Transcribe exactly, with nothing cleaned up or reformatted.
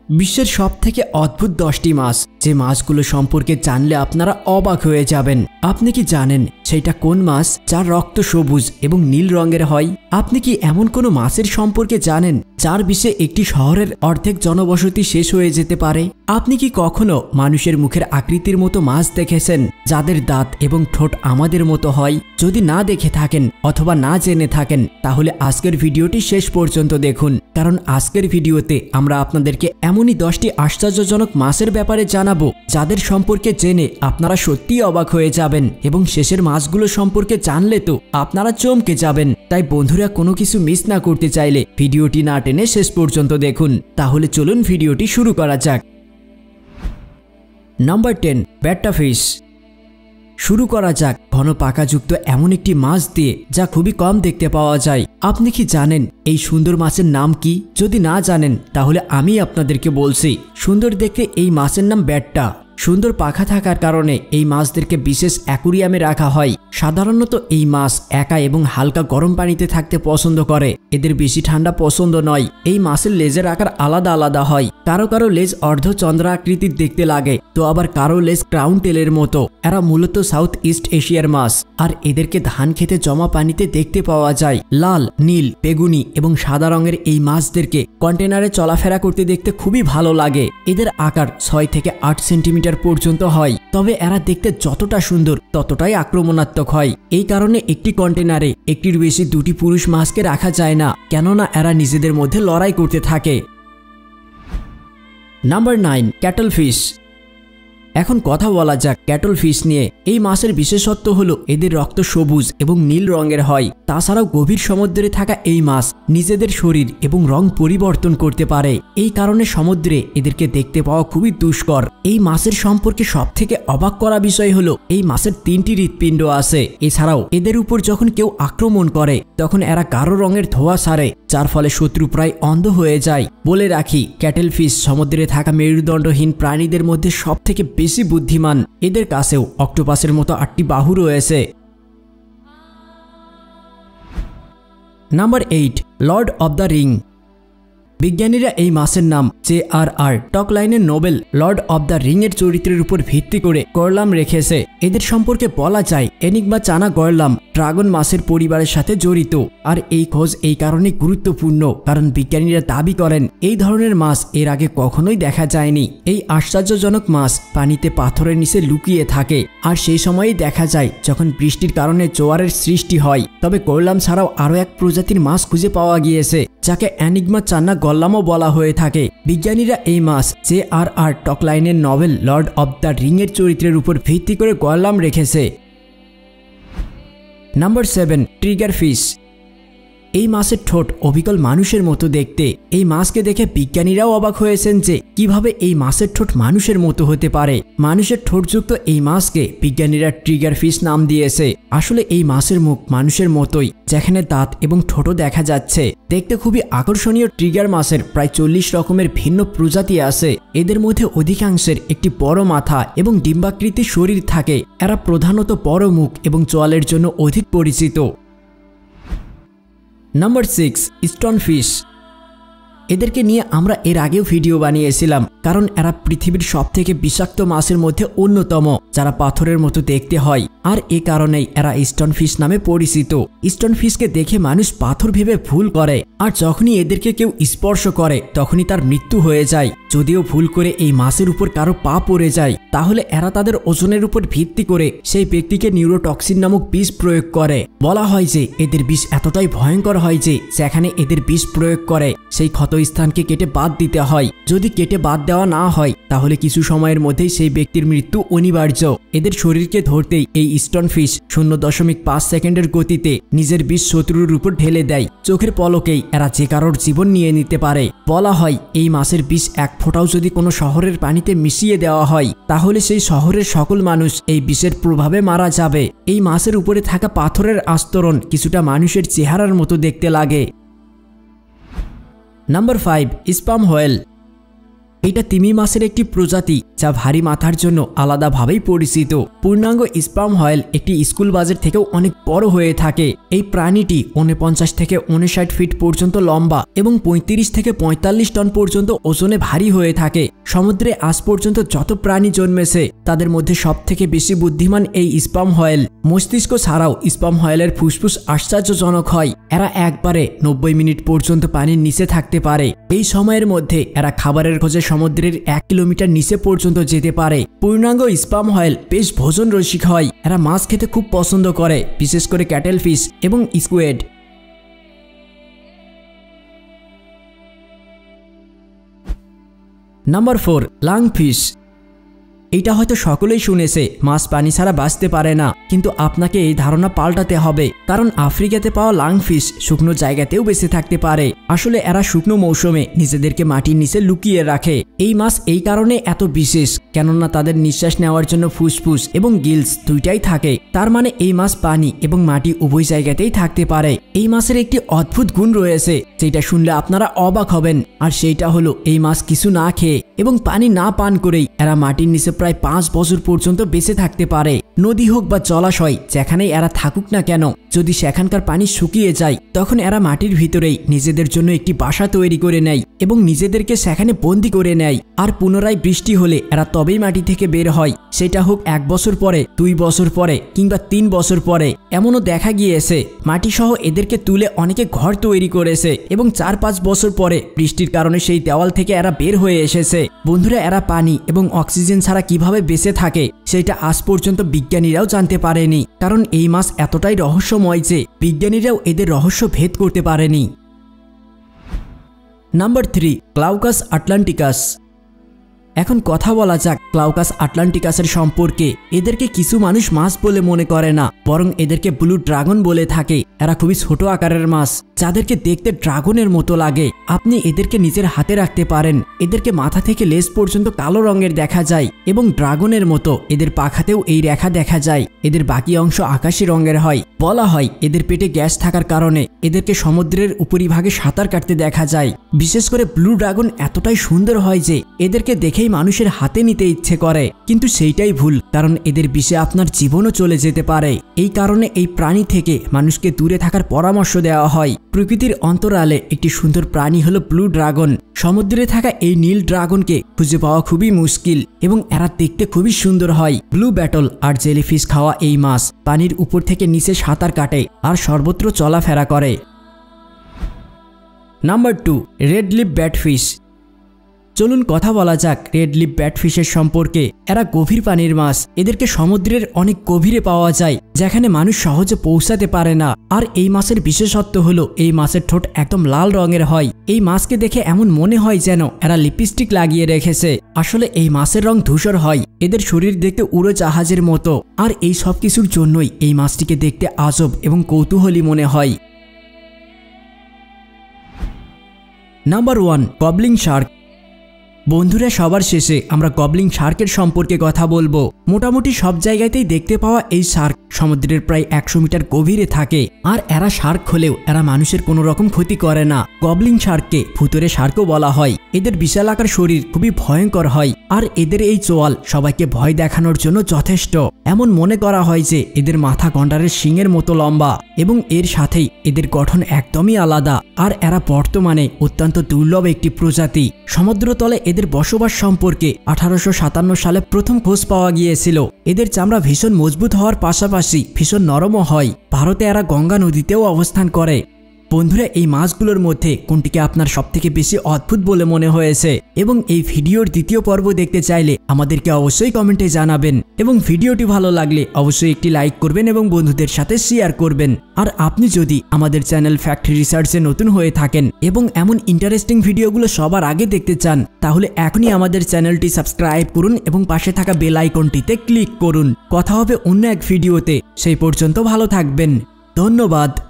বিশ্বের সবথেকে অদ্ভুত দশটি মাছ যে মাছগুলো সম্পর্কে জানলে আপনারা অবাক হয়ে যাবেন। আপনি কি জানেন সেটা কোন মাছ যার রক্ত সবুজ এবং নীল রঙের হয়? আপনি কি এমন কোনো মাছের সম্পর্কে জানেন যার বিষে একটি শহরের অর্ধেক জনবসতি শেষ হয়ে যেতে পারে? আপনি কি কখনো মানুষের মুখের আকৃতির মতো মাছ দেখেছেন যাদের দাঁত এবং ঠোঁট আমাদের মতো হয়? যদি না দেখে থাকেন অথবা না জেনে থাকেন তাহলে আজকের ভিডিওটি শেষ পর্যন্ত দেখুন, কারণ আজকের ভিডিওতে আমরা আপনাদেরকে এমনই দশটি আশ্চর্যজনক মাছের ব্যাপারে জানাবো যাদের সম্পর্কে জেনে আপনারা সত্যিই অবাক হয়ে যাবেন এবং শেষের মাছগুলো সম্পর্কে জানলে তো আপনারা চমকে যাবেন। তাই বন্ধুরা, কোনো কিছু মিস না করতে চাইলে ভিডিওটি না টেনে শেষ পর্যন্ত দেখুন। তাহলে চলুন ভিডিওটি শুরু করা যাক। নাম্বার টেন, ব্যাট্টা ফিশ। শুরু করা যাক ঘন পাকাযুক্ত এমন একটি মাছ দিয়ে যা খুবই কম দেখতে পাওয়া যায়। আপনি কি জানেন এই সুন্দর মাছের নাম কি? যদি না জানেন তাহলে আমি আপনাদেরকে বলছি। সুন্দর দেখতে এই মাছের নাম ব্যাট্টা। সুন্দর পাখা থাকার কারণে এই মাছদেরকে বিশেষ অ্যাকুরিয়ামে রাখা হয়। সাধারণত এই মাছ একা এবং হালকা গরম পানিতে থাকতে পছন্দ করে। এদের বেশি ঠান্ডা পছন্দ নয়। এই মাছের লেজের আকার আলাদা আলাদা হয়। কারো কারো লেজ অর্ধচন্দ্র আকৃতির দেখতে লাগে, তো আবার কারো লেজ ক্রাউন টেলের মতো। এরা মূলত সাউথ ইস্ট এশিয়ার মাছ, আর এদেরকে ধান খেতে জমা পানিতে দেখতে পাওয়া যায়। লাল, নীল, বেগুনি এবং সাদা রঙের এই মাছদেরকে কন্টেনারে চলাফেরা করতে দেখতে খুবই ভালো লাগে। এদের আকার ছয় থেকে আট সেন্টিমিটার পর্যন্ত হয়, তবে এরা দেখতে যতটা সুন্দর ততটাই আক্রমণাত্মক হয়। এই কারণে একটি কন্টেনারে একটির বেশি দুটি পুরুষ মাছকে রাখা যায় না, কেননা এরা নিজেদের মধ্যে লড়াই করতে থাকে। Number nine, cuttle fish. এখন কথা বলা যাক ক্যাটল ফিশ নিয়ে। এই মাছের বিশেষত্ব হলো এদের রক্ত সবুজ এবং নীল রঙের হয়। তাছাড়াও গভীর সমুদ্রে থাকা এই মাছ নিজেদের শরীর এবং রং পরিবর্তন করতে পারে। এই কারণে সমুদ্রে এদেরকে দেখতে পাওয়া খুবই দুষ্কর। এই মাছের সম্পর্কে সব থেকে অবাক করা বিষয় হলো এই মাছের তিনটি হৃৎপিণ্ড আছে। এছাড়াও এদের উপর যখন কেউ আক্রমণ করে তখন এরা গাঢ় রঙের ধোঁয়া ছাড়ে, যার ফলে শত্রু প্রায় অন্ধ হয়ে যায়। বলে রাখি, ক্যাটেল ফিশ সমুদ্রে থাকা মেরুদণ্ডহীন প্রাণীদের মধ্যে সব থেকে বেশি বুদ্ধিমান। এদের কাছেও অক্টোপাসের মতো আটটি বাহু রয়েছে। Number eight, Lord of the Ring. বিজ্ঞানীরা এই মাছের নাম জে আর আর টকলাইনের novel Lord of the Ring এর চরিত্রের উপর ভিত্তি করে গরলাম রেখেছে। এদের সম্পর্কে বলা যায় এনিগমা চানা গরলাম ড্রাগন মাছের পরিবারের সাথে জড়িত। আর এই খোঁজ এই কারণে গুরুত্বপূর্ণ কারণ বিজ্ঞানীরা দাবি করেন এই ধরনের মাছ এর আগে কখনোই দেখা যায়নি। এই আশ্চর্যজনক মাছ পানিতে পাথরের নিচে লুকিয়ে থাকে, আর সেই সময়ই দেখা যায় যখন বৃষ্টির কারণে জোয়ারের সৃষ্টি হয়। তবে গরলাম ছাড়াও আরও এক প্রজাতির মাছ খুঁজে পাওয়া গিয়েছে যাকে এনিগমা চান্না গল্লামও বলা হয়ে থাকে। বিজ্ঞানীরা এই মাছ জে আর আর টকলাইনের novel Lord of the Ring এর চরিত্রের উপর ভিত্তি করে গল্লাম রেখেছে। Number seven, trigger fish. এই মাছের ঠোঁট অবিকল মানুষের মতো দেখতে। এই মাছকে দেখে বিজ্ঞানীরাও অবাক হয়েছেন যে কিভাবে এই মাছের ঠোঁট মানুষের মতো হতে পারে। মানুষের ঠোঁটযুক্ত এই মাছকে বিজ্ঞানীরা ট্রিগার ফিশ নাম দিয়েছে। আসলে এই মাছের মুখ মানুষের মতোই, যেখানে দাঁত এবং ঠোঁটও দেখা যাচ্ছে। দেখতে খুবই আকর্ষণীয় ট্রিগার মাছের প্রায় চল্লিশ রকমের ভিন্ন প্রজাতি আছে। এদের মধ্যে অধিকাংশের একটি বড় মাথা এবং ডিম্বাকৃতির শরীর থাকে। এরা প্রধানত বড় মুখ এবং চোয়ালের জন্য অধিক পরিচিত। Number six, stone fish. এদেরকে নিয়ে আমরা এর আগেও ভিডিও বানিয়েছিলাম, কারণ এরা পৃথিবীর সব থেকে বিষাক্ত মাছের মধ্যে অন্যতম, যারা পাথরের মতো দেখতে হয়। আর এ কারণেই এরা স্টোন ফিশ নামে পরিচিত। স্টোন ফিশকে দেখে মানুষ পাথর ভেবে ভুল করে, আর যখনই এদেরকে কেউ স্পর্শ করে তখনই তার মৃত্যু হয়ে যায়। যদিও ভুল করে এই মাছের উপর কারো পা পড়ে যায় তাহলে এরা তাদের ওজনের উপর ভিত্তি করে সেই ব্যক্তিকে নিউরোটক্সিন নামক বিষ প্রয়োগ করে। বলা হয় যে এদের বিষ এতটাই ভয়ঙ্কর হয় যে যেখানে এদের বিষ প্রয়োগ করে সেই ক্ষতস্থানকে কেটে বাদ দিতে হয়। যদি কেটে বাদ দেওয়া না হয় তাহলে কিছু সময়ের মধ্যেই সেই ব্যক্তির মৃত্যু অনিবার্য। এদের শরীরকে ধরতেই এই স্টোন ফিশ শূন্য দশমিক পাঁচ সেকেন্ডের গতিতে নিজের বিষ শত্রুর উপর ঢেলে দেয়। চোখের পলকেই এরা যে কারোর জীবন নিয়ে নিতে পারে। বলা হয় এই মাছের বিষ এক ফোঁটাও যদি কোনো শহরের পানিতে মিশিয়ে দেওয়া হয় তাহলে সেই শহরের সকল মানুষ এই বিষের প্রভাবে মারা যাবে। এই মাছের উপরে থাকা পাথরের আস্তরণ কিছুটা মানুষের চেহারার মতো দেখতে লাগে। Number five, sperm whale. এটা তিমি মাছের একটি প্রজাতি যা ভারী মাথার জন্য আলাদাভাবেই পরিচিত। পূর্ণাঙ্গ স্পার্ম হয়েল একটি স্কুল বাসের থেকেও অনেক বড় হয়ে থাকে। এই প্রাণীটি উনপঞ্চাশ থেকে উনষাট ফিট পর্যন্ত লম্বা এবং পঁয়ত্রিশ থেকে পঁয়তাল্লিশ টন পর্যন্ত ওজনে ভারী হয়ে থাকে। সমুদ্রে আজ পর্যন্ত যত প্রাণী জন্মেছে তাদের মধ্যে সব থেকে বেশি বুদ্ধিমান এই স্পার্ম হয়েল। মস্তিষ্ক ছাড়াও স্পার্ম হয়েলের ফুসফুস আশ্চর্যজনক হয়। এরা একবারে নব্বই মিনিট পর্যন্ত পানির নিচে থাকতে পারে। এই সময়ের মধ্যে এরা খাবারের খোঁজে সমুদ্রের এক কিলোমিটার নিচে পর্যন্ত যেতে পারে। পূর্ণাঙ্গ স্পার্ম হয়েল বেশ ভোজন রসিক হয়। এরা মাছ খেতে খুব পছন্দ করে, বিশেষ করে ক্যাটেল ফিশ এবং স্কুয়েড। Number four, lungfish. এটা হয়তো সকলেই শুনেছে মাছ পানি ছাড়া বাঁচতে পারে না, কিন্তু আপনাকে এই ধারণা পাল্টাতে হবে, কারণ আফ্রিকাতে পাওয়া লাংফিশ শুকনো জায়গাতেও বেঁচে থাকতে পারে। আসলে এরা শুকনো মৌসুমে নিজেদেরকে মাটির নিচে লুকিয়ে রাখে। এই মাছ এই কারণে এত বিশেষ কেননা তাদের নিঃশ্বাস নেওয়ার জন্য ফুসফুস এবং গিলস দুইটাই থাকে। তার মানে এই মাছ পানি এবং মাটি উভয় জায়গাতেই থাকতে পারে। এই মাছের একটি অদ্ভুত গুণ রয়েছে যেটা শুনলে আপনারা অবাক হবেন, আর সেইটা হলো এই মাছ কিছু না খেয়ে এবং পানি না পান করেই এরা মাটির নিচে প্রায় পাঁচ বছর পর্যন্ত বেঁচে থাকতে পারে। নদী হোক বা জলাশয়, যেখানেই এরা থাকুক না কেন, যদি সেখানকার পানি শুকিয়ে যায় তখন এরা মাটির ভিতরেই নিজেদের জন্য একটি বাসা তৈরি করে নেয় এবং নিজেদেরকে সেখানে বন্দি করে নেয়। আর পুনরায় বৃষ্টি হলে এরা তবেই মাটি থেকে বের হয়, সেটা হোক এক বছর পরে, দুই বছর পরে কিংবা তিন বছর পরে। এমনও দেখা গিয়েছে মাটি সহ এদেরকে তুলে অনেকে ঘর তৈরি করেছে এবং চার পাঁচ বছর পরে বৃষ্টির কারণে সেই দেওয়াল থেকে এরা বের হয়ে এসেছে। বন্ধুরা, এরা পানি এবং অক্সিজেন ছাড়া কিভাবে বেঁচে থাকে সেটা আজ পর্যন্ত বিজ্ঞানীরাও জানতে পারেনি, কারণ এই মাছ এতটাই রহস্যময় যে বিজ্ঞানীরাও এদের রহস্য ভেদ করতে পারেনি। Number three, Glaucus atlanticus. এখন কথা বলা যাক ক্লাউকাস আটলান্টিকাসের সম্পর্কে। এদেরকে কিছু মানুষ মাছ বলে মনে করে না, বরং এদেরকে ব্লু ড্রাগন বলে থাকে। এরা খুবই ছোট আকারের মাছ যাদেরকে দেখতে ড্রাগনের মতো লাগে। আপনি এদেরকে নিজের হাতে রাখতে পারেন। এদেরকে মাথা থেকে লেজ পর্যন্ত কালো রঙের দেখা যায় এবং ড্রাগনের মতো এদের পাখাতেও এই রেখা দেখা যায়। এদের বাকি অংশ আকাশী রঙের হয়। বলা হয় এদের পেটে গ্যাস থাকার কারণে এদেরকে সমুদ্রের উপরিভাগে সাঁতার কাটতে দেখা যায়। বিশেষ করে ব্লু ড্রাগন এতটাই সুন্দর হয় যে এদেরকে দেখেই মানুষের হাতে নিতে ইচ্ছে করে, কিন্তু সেইটাই ভুল, কারণ এদের বিষে আপনার জীবনও চলে যেতে পারে। এই কারণে এই প্রাণী থেকে মানুষকে দূরে থাকার পরামর্শ দেওয়া হয়। প্রকৃতির অন্তরালে একটি সুন্দর প্রাণী হলো ব্লু ড্রাগন। সমুদ্রে থাকা এই নীল ড্রাগনকে খুঁজে পাওয়া খুবই মুশকিল এবং এরা দেখতে খুবই সুন্দর হয়। ব্লু ব্যাটল আর জেলিফিশ খাওয়া এই মাছ পানির উপর থেকে নিচে সাঁতার কাটে আর সর্বত্র চলাফেরা করে। Number two, red lip batfish. চলুন কথা বলা যাক রেড লিপ ব্যাটফিশের সম্পর্কে। এরা গভীর পানির মাছ। এদেরকে সমুদ্রের অনেক গভীরে পাওয়া যায়, যেখানে মানুষ সহজে পৌঁছাতে পারে না। আর এই মাছের বিশেষত্ব হলো এই মাছের ঠোঁট একদম লাল রঙের হয়। এই মাছকে দেখে এমন মনে হয় যেন এরা লিপস্টিক লাগিয়ে রেখেছে। আসলে এই মাছের রং ধূসর হয়। এদের শরীর দেখতে উড়োজাহাজের মতো, আর এই সব কিছুর জন্যই এই মাছটিকে দেখতে আজব এবং কৌতূহলী মনে হয়। Number one, goblin shark. বন্ধুরা, সবার শেষে আমরা গবলিং শার্কের সম্পর্কে কথা বলবো। মোটামুটি সব জায়গাতেই দেখতে পাওয়া এই শার্ক সমুদ্রের প্রায় একশো মিটার গভীরে থাকে, আর এরা শার্ক হলেও এরা মানুষের কোনো রকম ক্ষতি করে না। গবলিং শার্ককে ভুতুরে শার্কও বলা হয়। এদের বিশাল আকার শরীর খুবই ভয়ঙ্কর হয়, আর এদের এই চোয়াল সবাইকে ভয় দেখানোর জন্য যথেষ্ট। এমন মনে করা হয় যে এদের মাথা গন্ডারের শিংয়ের মতো লম্বা এবং এর সাথেই এদের গঠন একদমই আলাদা। আর এরা বর্তমানে অত্যন্ত দুর্লভ একটি প্রজাতি। সমুদ্রতলে এদের বসবাস সম্পর্কে আঠারোশো সাতান্ন সালে প্রথম খোঁজ পাওয়া গিয়েছিল। এদের চামড়া ভীষণ মজবুত হওয়ার পাশাপাশি ভীষণ নরমও হয়। ভারতে এরা গঙ্গা নদীতেও অবস্থান করে। বন্ধুরা, এই মাছগুলোর মধ্যে কোনটিকে আপনার সবথেকে বেশি অদ্ভুত বলে মনে হয়েছে এবং এই ভিডিওর দ্বিতীয় পর্ব দেখতে চাইলে আমাদেরকে অবশ্যই কমেন্টে জানাবেন, এবং ভিডিওটি ভালো লাগলে অবশ্যই একটি লাইক করবেন এবং বন্ধুদের সাথে শেয়ার করবেন। আর আপনি যদি আমাদের চ্যানেল ফ্যাক্ট রিসার্চে নতুন হয়ে থাকেন এবং এমন ইন্টারেস্টিং ভিডিওগুলো সবার আগে দেখতে চান, তাহলে এখনই আমাদের চ্যানেলটি সাবস্ক্রাইব করুন এবং পাশে থাকা বেল আইকনটিতে ক্লিক করুন। কথা হবে অন্য এক ভিডিওতে। সেই পর্যন্ত ভালো থাকবেন। ধন্যবাদ।